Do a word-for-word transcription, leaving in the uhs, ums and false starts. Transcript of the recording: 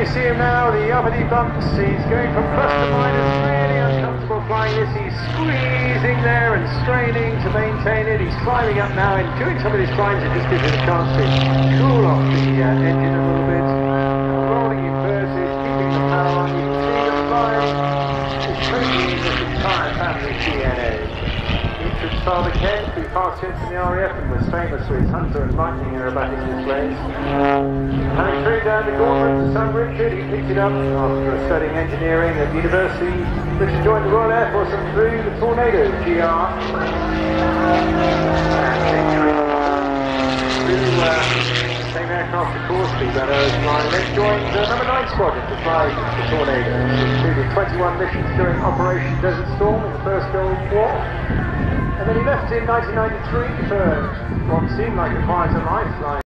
you see him now, the uppity bumps, he's going from plus to minus, really uncomfortable flying this, he's squeezing there and straining to maintain it, he's climbing up now, and doing some of these climbs it just gives him a chance to cool off the uh, engine a little bit, rolling inverted, keeping the power on, you can see the flying is totally with the entire family T N A. Each's father Ken, who passed him from the R A F and was famous for his Hunter and Lightning aerobatic displays. Coming through down the gauntlet to Son Richard, he picked it up after studying engineering at university. Richard joined the Royal Air Force and flew the Tornado G R. And flew uh, the same aircraft, of course, the Bellows line. Then joined the number nine squadron to fly the Tornado. Included twenty-one missions during Operation Desert Storm in the First Gulf War. And then he left in nineteen ninety-three for what seemed like a quieter life, flying